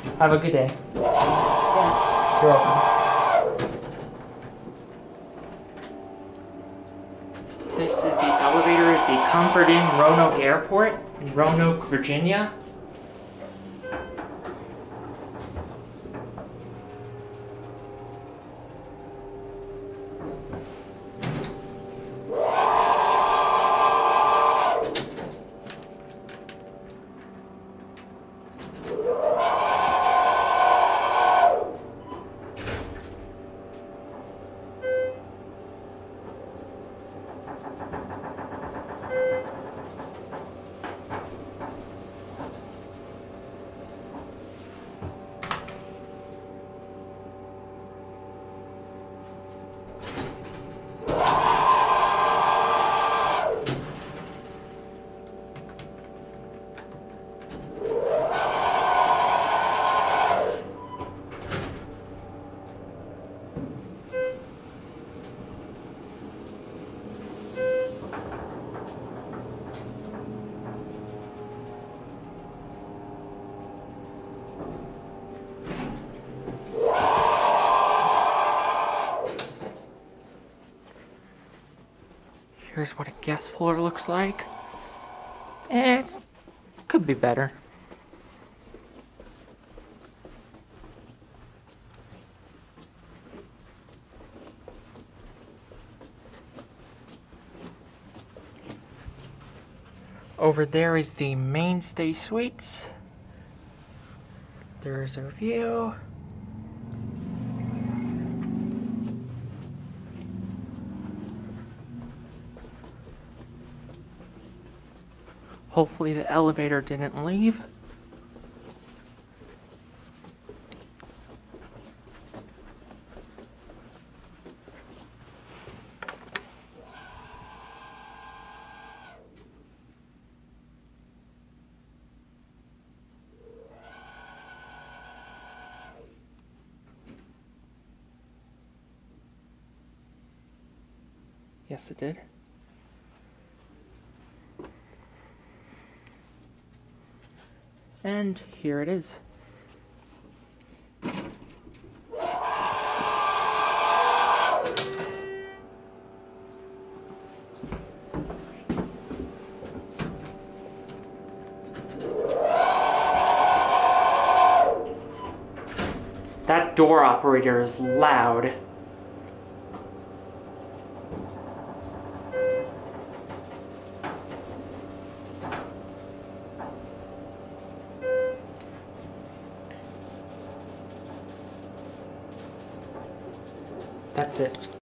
Have a good day. Yes. You're welcome. This is the elevator at the Comfort Inn Roanoke Airport in Roanoke, Virginia. Here's what a guest floor looks like. It could be better. Over there is the mainstay suites. There's our view. Hopefully the elevator didn't leave. Yes, it did. And here it is. That door operator is loud. That's it.